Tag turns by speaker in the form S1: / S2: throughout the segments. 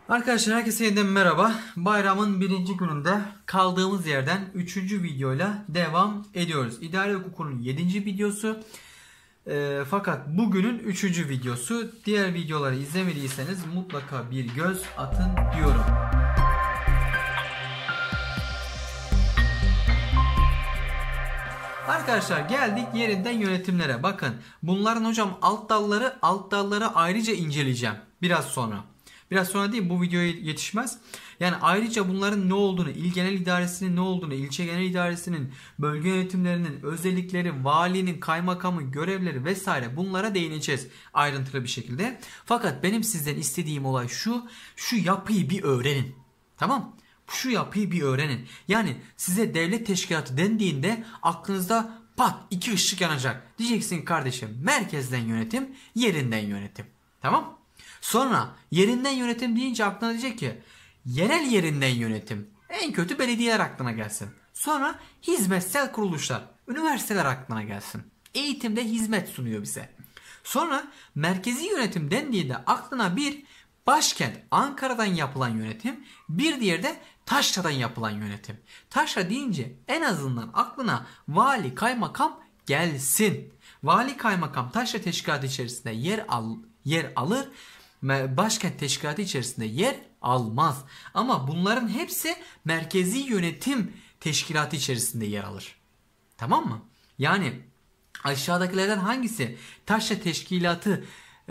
S1: Arkadaşlar herkese yeniden merhaba. Bayramın birinci gününde kaldığımız yerden 3. videoyla devam ediyoruz. İdare hukukunun 7. videosu. Fakat bugünün 3. videosu. Diğer videoları izlemediyseniz mutlaka bir göz atın diyorum. Arkadaşlar geldik yerinden yönetimlere. Bakın bunların hocam alt dalları ayrıca inceleyeceğim biraz sonra. Biraz sonra değil, bu videoya yetişmez. Yani ayrıca bunların ne olduğunu, il genel idaresinin ne olduğunu, ilçe genel idaresinin, bölge yönetimlerinin özellikleri, valinin, kaymakamın görevleri vesaire, bunlara değineceğiz ayrıntılı bir şekilde. Fakat benim sizden istediğim olay şu yapıyı bir öğrenin. Tamam? Şu yapıyı bir öğrenin. Yani size devlet teşkilatı dendiğinde aklınızda pat iki ışık yanacak. Diyeceksin kardeşim, merkezden yönetim, yerinden yönetim. Tamam? Sonra yerinden yönetim deyince aklına diyecek ki yerel yerinden yönetim. En kötü belediyeler aklına gelsin. Sonra hizmetsel kuruluşlar, üniversiteler aklına gelsin. Eğitimde hizmet sunuyor bize. Sonra merkezi yönetim dendiğinde aklına bir başkent Ankara'dan yapılan yönetim, bir diğeri de Taşra'dan yapılan yönetim. Taşra deyince en azından aklına vali, kaymakam gelsin. Vali, kaymakam Taşra teşkilatı içerisinde yer alır. Başkent teşkilatı içerisinde yer almaz. Ama bunların hepsi merkezi yönetim teşkilatı içerisinde yer alır. Tamam mı? Yani aşağıdakilerden hangisi Taşra teşkilatı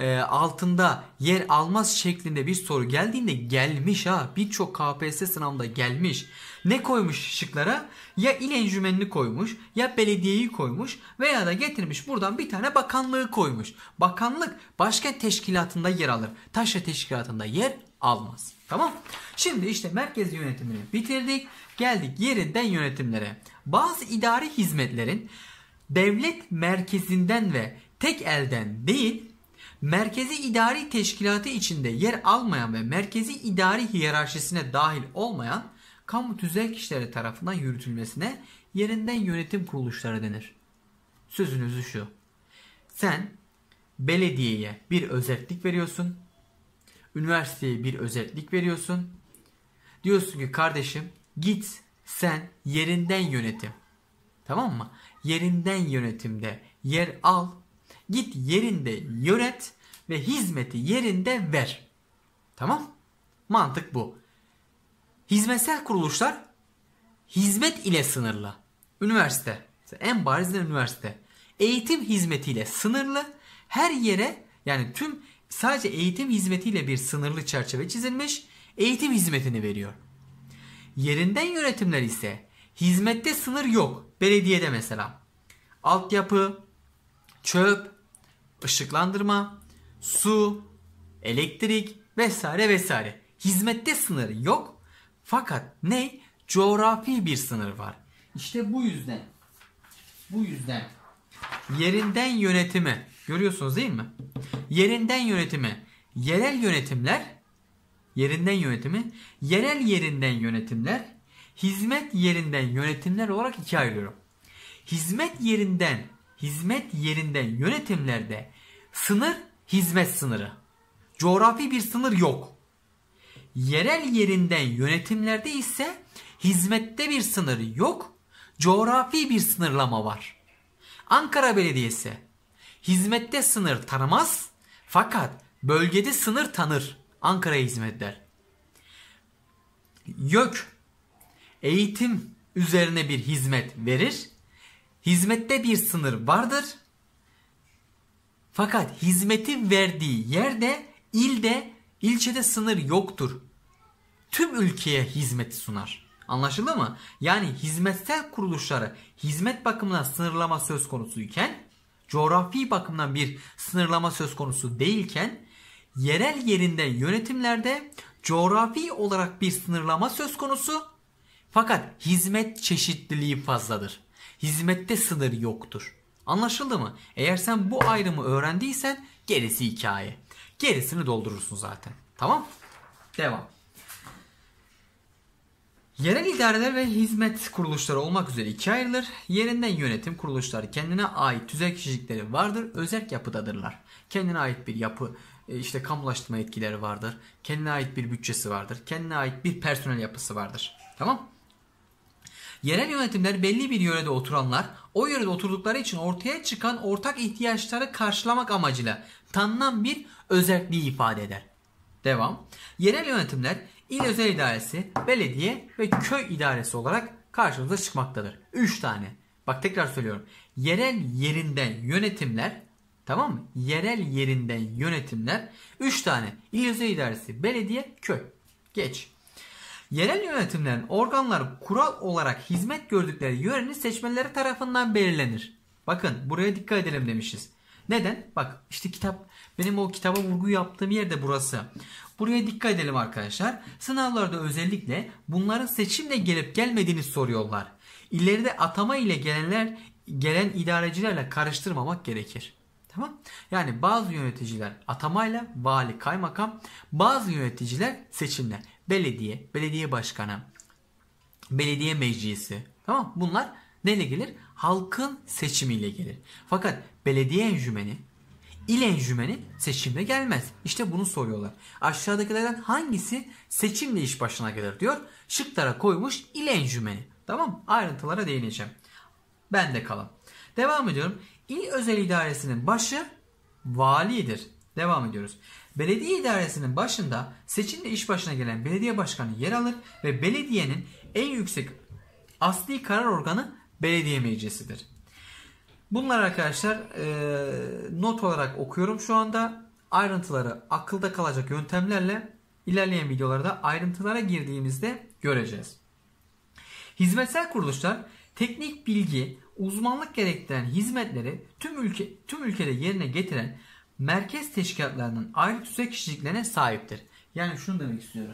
S1: altında yer almaz şeklinde bir soru geldiğinde gelmiş ha. Birçok KPSS sınavında gelmiş. Ne koymuş şıklara? Ya il encümenini koymuş, ya belediyeyi koymuş veya da getirmiş buradan bir tane bakanlığı koymuş. Bakanlık başkent teşkilatında yer alır. Taşra teşkilatında yer almaz. Tamam? Şimdi işte merkez yönetimini bitirdik. Geldik yerinden yönetimlere. Bazı idari hizmetlerin devlet merkezinden ve tek elden değil, merkezi idari teşkilatı içinde yer almayan ve merkezi idari hiyerarşisine dahil olmayan kamu tüzel kişileri tarafından yürütülmesine yerinden yönetim kuruluşları denir. Sözünüzü şu. Sen belediyeye bir özellik veriyorsun. Üniversiteye bir özellik veriyorsun. Diyorsun ki kardeşim git sen yerinden yönetim. Tamam mı? Yerinden yönetimde yer al. Git yerinde yönet ve hizmeti yerinde ver. Tamam? Mantık bu. Hizmetsel kuruluşlar hizmet ile sınırlı. Üniversite, en barizden üniversite. Eğitim hizmetiyle sınırlı. Her yere, yani sadece eğitim hizmetiyle bir sınırlı çerçeve çizilmiş. Eğitim hizmetini veriyor. Yerinden yönetimler ise hizmette sınır yok. Belediyede mesela altyapı, çöp, ışıklandırma, su, elektrik vesaire vesaire. Hizmette sınır yok. Fakat ne? Coğrafi bir sınır var. İşte bu yüzden yerinden yönetimi görüyorsunuz değil mi? Yerinden yönetimi, yerel yerinden yönetimler, hizmet yerinden yönetimler olarak ikiye ayırıyorum. Hizmet yerinden yönetimlerde sınır hizmet sınırı. Coğrafi bir sınır yok. Yerel yerinden yönetimlerde ise hizmette bir sınır yok. Coğrafi bir sınırlama var. Ankara Belediyesi hizmette sınır tanımaz fakat bölgede sınır tanır. Ankara'ya hizmetler. YÖK eğitim üzerine bir hizmet verir. Hizmette bir sınır vardır. Fakat hizmeti verdiği yerde, ilde, ilçede sınır yoktur. Tüm ülkeye hizmeti sunar. Anlaşıldı mı? Yani hizmetsel kuruluşları hizmet bakımından sınırlama söz konusuyken, coğrafi bakımdan bir sınırlama söz konusu değilken, yerel yerinden yönetimlerde coğrafi olarak bir sınırlama söz konusu. Fakat hizmet çeşitliliği fazladır. Hizmette sınır yoktur. Anlaşıldı mı? Eğer sen bu ayrımı öğrendiysen gerisi hikaye. Gerisini doldurursun zaten. Tamam? Devam. Yerel idareler ve hizmet kuruluşları olmak üzere ikiye ayrılır. Yerinden yönetim kuruluşları kendine ait tüzel kişilikleri vardır. Özerk yapıdadırlar. Kendine ait bir yapı işte kamulaştırma etkileri vardır. Kendine ait bir bütçesi vardır. Kendine ait bir personel yapısı vardır. Tamam? Yerel yönetimler belli bir yörede oturanlar o yörede oturdukları için ortaya çıkan ortak ihtiyaçları karşılamak amacıyla tanınan bir özelliği ifade eder. Devam. Yerel yönetimler il özel idaresi, belediye ve köy idaresi olarak karşımıza çıkmaktadır. 3 tane. Bak tekrar söylüyorum. Yerel yerinden yönetimler, tamam mı? Yerel yerinden yönetimler 3 tane. İl özel idaresi, belediye, köy. Geç. Yerel yönetimlerin organları kural olarak hizmet gördükleri yörenin seçmenleri tarafından belirlenir. Bakın buraya dikkat edelim demişiz. Neden? Bak işte benim o kitaba vurgu yaptığım yer de burası. Buraya dikkat edelim arkadaşlar. Sınavlarda özellikle bunların seçimle gelip gelmediğini soruyorlar. İleride atama ile gelen idarecilerle karıştırmamak gerekir. Tamam? Yani bazı yöneticiler atamayla, vali, kaymakam, bazı yöneticiler seçimle. Belediye, belediye başkanı, belediye meclisi. Tamam? Bunlar neyle gelir? Halkın seçimiyle gelir. Fakat belediye encümeni, il encümeni seçimle gelmez. İşte bunu soruyorlar. Aşağıdakilerden hangisi seçimle iş başına gelir diyor. Şıklara koymuş il encümeni. Tamam? Ayrıntılara değineceğim. Ben de kalın. Devam ediyorum. İl özel idaresinin başı validir. Devam ediyoruz. Belediye idaresinin başında seçimle iş başına gelen belediye başkanı yer alır ve belediyenin en yüksek asli karar organı belediye meclisidir. Bunlar arkadaşlar not olarak okuyorum şu anda. Ayrıntıları akılda kalacak yöntemlerle ilerleyen videolarda ayrıntılara girdiğimizde göreceğiz. Hizmetsel kuruluşlar teknik bilgi, uzmanlık gerektiren hizmetleri tüm ülkede yerine getiren merkez teşkilatlarının ayrı tüzek kişiliklerine sahiptir. Yani şunu demek istiyoruz.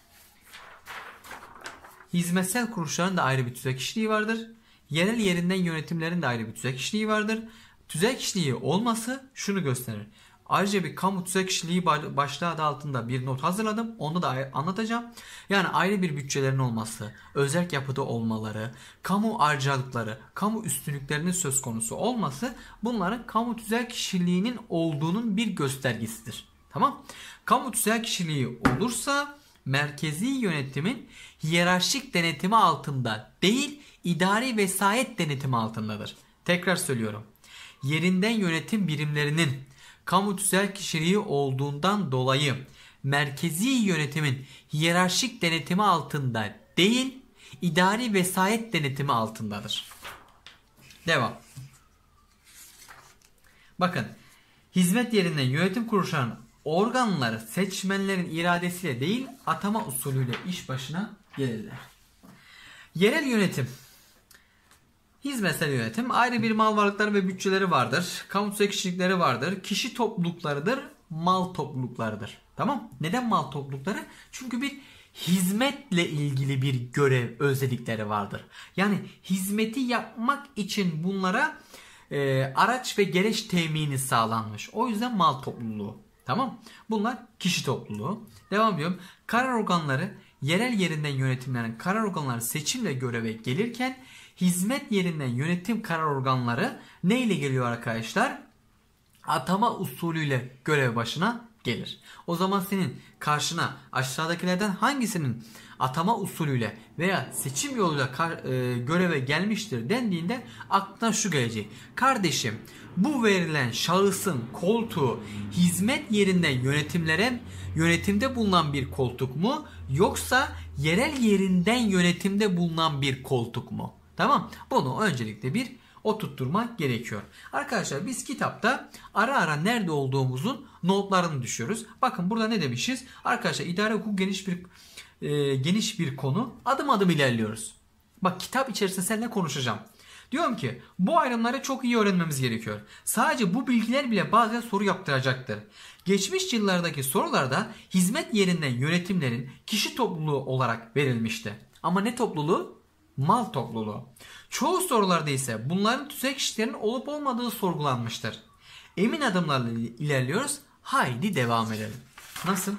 S1: Hizmetsel kuruluşların da ayrı bir tüzek kişiliği vardır. Yerel yerinden yönetimlerin de ayrı bir tüzek kişiliği vardır. Tüzek kişiliği olması şunu gösterir. Ayrıca bir kamu tüzek kişiliği başlığı adı altında bir not hazırladım. Onu da anlatacağım. Yani ayrı bir bütçelerin olması, özerk yapıda olmaları, kamu ayrıcalıkları, kamu üstünlüklerinin söz konusu olması bunların kamu tüzek kişiliğinin olduğunun bir göstergesidir. Tamam? Kamu tüzek kişiliği olursa merkezi yönetimin hiyerarşik denetimi altında değil, idari vesayet denetimi altındadır. Tekrar söylüyorum. Yerinden yönetim birimlerinin kamu tüzel kişiliği olduğundan dolayı merkezi yönetimin hiyerarşik denetimi altında değil, idari vesayet denetimi altındadır. Devam. Bakın, hizmet yerinden yönetim kuruluşlarının organları seçmenlerin iradesiyle değil, atama usulüyle iş başına gelirler. Yerel yönetim. Hizmetsel yönetim ayrı bir mal varlıkları ve bütçeleri vardır. Kamu tüzek kişilikleri vardır. Kişi topluluklarıdır. Mal topluluklarıdır. Tamam? Neden mal toplulukları? Çünkü bir hizmetle ilgili bir görev özellikleri vardır. Yani hizmeti yapmak için bunlara araç ve gereç temini sağlanmış. O yüzden mal topluluğu. Tamam? Bunlar kişi topluluğu. Devam ediyorum. Karar organları yerel yerinden yönetimlerin karar organları seçimle göreve gelirken hizmet yerinden yönetim karar organları ne ile geliyor arkadaşlar? Atama usulüyle görev başına gelir. O zaman senin karşına aşağıdakilerden hangisinin atama usulüyle veya seçim yoluyla göreve gelmiştir dendiğinde aklına şu gelecek. Kardeşim, bu verilen şahısın koltuğu hizmet yerinden yönetimde bulunan bir koltuk mu, yoksa yerel yerinden yönetimde bulunan bir koltuk mu? Tamam. Bunu öncelikle bir oturtturmak gerekiyor. Arkadaşlar biz kitapta ara ara nerede olduğumuzun notlarını düşüyoruz. Bakın burada ne demişiz? Arkadaşlar idare hukuku geniş bir konu. Adım adım ilerliyoruz. Bak kitap içerisinde seninle konuşacağım. Diyorum ki bu ayrımları çok iyi öğrenmemiz gerekiyor. Sadece bu bilgiler bile bazen soru yaptıracaktır. Geçmiş yıllardaki sorularda hizmet yerinden yönetimlerin kişi topluluğu olarak verilmişti. Ama ne topluluğu? Mal topluluğu. Çoğu sorularda ise bunların tüzek kişilerin olup olmadığı sorgulanmıştır. Emin adımlarla ilerliyoruz. Haydi devam edelim. Nasıl?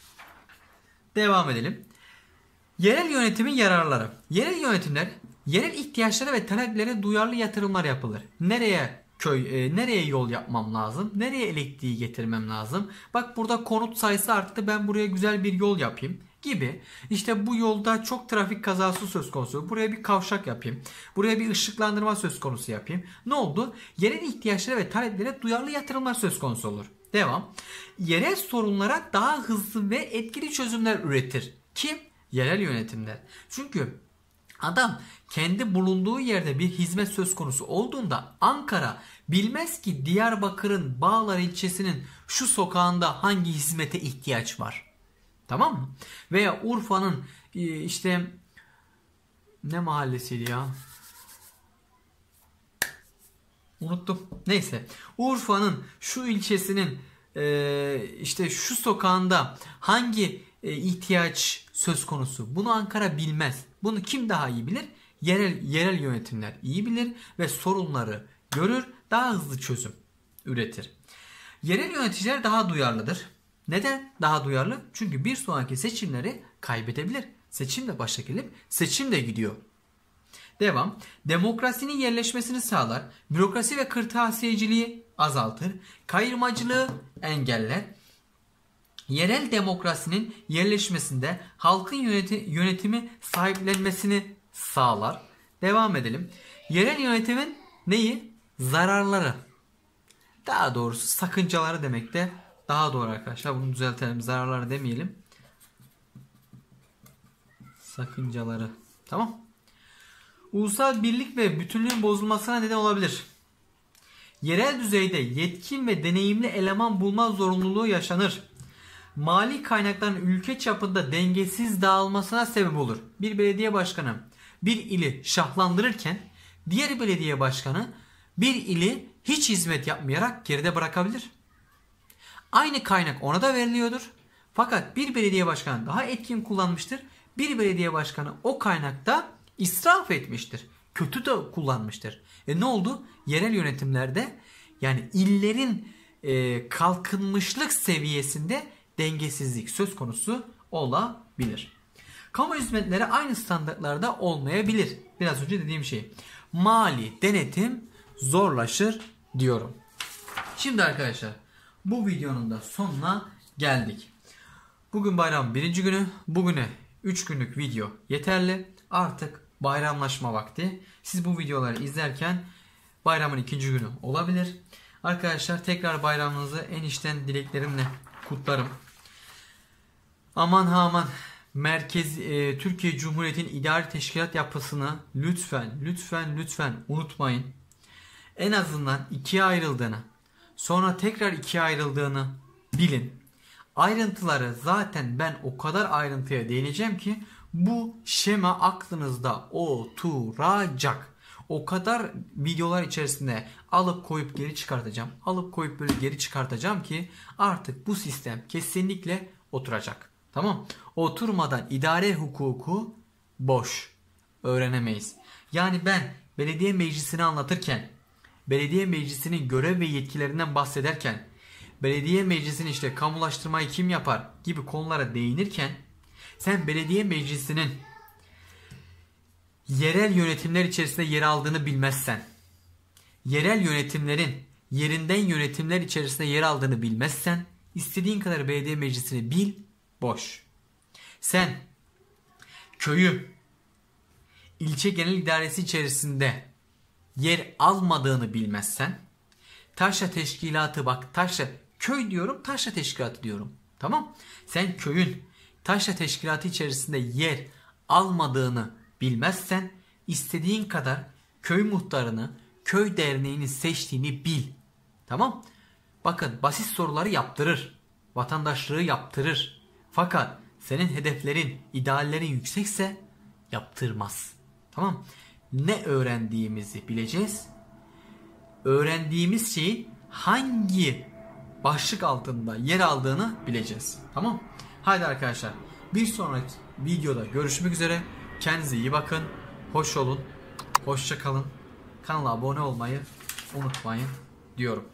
S1: Devam edelim. Yerel yönetimin yararları. Yerel yönetimler yerel ihtiyaçlara ve taleplere duyarlı yatırımlar yapılır. Nereye nereye yol yapmam lazım? Nereye elektriği getirmem lazım? Bak burada konut sayısı arttı. Ben buraya güzel bir yol yapayım gibi. İşte bu yolda çok trafik kazası söz konusu. Buraya bir kavşak yapayım. Buraya bir ışıklandırma söz konusu yapayım. Ne oldu? Yerel ihtiyaçlara ve taleplere duyarlı yatırımlar söz konusu olur. Devam. Yerel sorunlara daha hızlı ve etkili çözümler üretir. Kim? Yerel yönetimler. Çünkü adam kendi bulunduğu yerde bir hizmet söz konusu olduğunda Ankara bilmez ki Diyarbakır'ın Bağlar ilçesinin şu sokağında hangi hizmete ihtiyaç var. Tamam mı? Veya Urfa'nın işte ne mahallesiydi ya? Unuttum. Neyse. Urfa'nın şu ilçesinin işte şu sokağında hangi ihtiyaç söz konusu? Bunu Ankara bilmez. Bunu kim daha iyi bilir? Yerel yönetimler iyi bilir ve sorunları görür, daha hızlı çözüm üretir. Yerel yöneticiler daha duyarlıdır. Neden daha duyarlı? Çünkü bir sonraki seçimleri kaybedebilir. Seçim de başa gelip seçim de gidiyor. Devam. Demokrasinin yerleşmesini sağlar. Bürokrasi ve kırtasiyeciliği azaltır. Kayırmacılığı engeller. Yerel demokrasinin yerleşmesinde halkın yönetimi sahiplenmesini sağlar. Devam edelim. Yerel yönetimin neyi? Zararları. Daha doğrusu sakıncaları demek de daha doğru arkadaşlar. Bunu düzeltelim. Zararları demeyelim. Sakıncaları. Tamam. Ulusal birlik ve bütünlüğün bozulmasına neden olabilir. Yerel düzeyde yetkin ve deneyimli eleman bulma zorunluluğu yaşanır. Mali kaynakların ülke çapında dengesiz dağılmasına sebep olur. Bir belediye başkanı bir ili şahlandırırken diğer belediye başkanı bir ili hiç hizmet yapmayarak geride bırakabilir. Aynı kaynak ona da veriliyordur. Fakat bir belediye başkanı daha etkin kullanmıştır. Bir belediye başkanı o kaynakta israf etmiştir. Kötü de kullanmıştır. Ne oldu? Yerel yönetimlerde yani illerin kalkınmışlık seviyesinde dengesizlik söz konusu olabilir. Kamu hizmetleri aynı standartlarda olmayabilir. Biraz önce dediğim şey. Mali denetim zorlaşır diyorum. Şimdi arkadaşlar bu videonun da sonuna geldik. Bugün bayramın 1. günü. Bugüne 3 günlük video yeterli. Artık bayramlaşma vakti. Siz bu videoları izlerken bayramın 2. günü olabilir. Arkadaşlar tekrar bayramınızı en içten dileklerimle kutlarım. Aman ha aman Türkiye Cumhuriyeti'nin idari teşkilat yapısını lütfen unutmayın. En azından ikiye ayrıldığını, sonra tekrar ikiye ayrıldığını bilin. Ayrıntıları zaten ben o kadar ayrıntıya değineceğim ki bu şema aklınızda oturacak. O kadar videolar içerisinde alıp koyup geri çıkartacağım. Alıp koyup böyle geri çıkartacağım ki artık bu sistem kesinlikle oturacak. Tamam. Oturmadan idare hukuku boş. Öğrenemeyiz. Yani ben belediye meclisini anlatırken, belediye meclisinin görev ve yetkilerinden bahsederken, belediye meclisinin işte kamulaştırmayı kim yapar gibi konulara değinirken sen belediye meclisinin yerel yönetimler içerisinde yer aldığını bilmezsen, yerel yönetimlerin yerinden yönetimler içerisinde yer aldığını bilmezsen istediğin kadar belediye meclisini bil, boş. Sen köyü ilçe genel idaresi içerisinde yer almadığını bilmezsen taşra teşkilatı bak taşra köy diyorum taşra teşkilatı diyorum. Tamam. Sen köyün taşra teşkilatı içerisinde yer almadığını bilmezsen istediğin kadar köy muhtarını, köy derneğini seçtiğini bil. Tamam. Bakın basit soruları yaptırır. Vatandaşlığı yaptırır. Fakat senin hedeflerin, ideallerin yüksekse yaptırmaz. Tamam. Ne öğrendiğimizi bileceğiz. Öğrendiğimiz şeyin hangi başlık altında yer aldığını bileceğiz. Tamam. Haydi arkadaşlar bir sonraki videoda görüşmek üzere. Kendinize iyi bakın. Hoş olun. Hoşça kalın. Kanala abone olmayı unutmayın diyorum.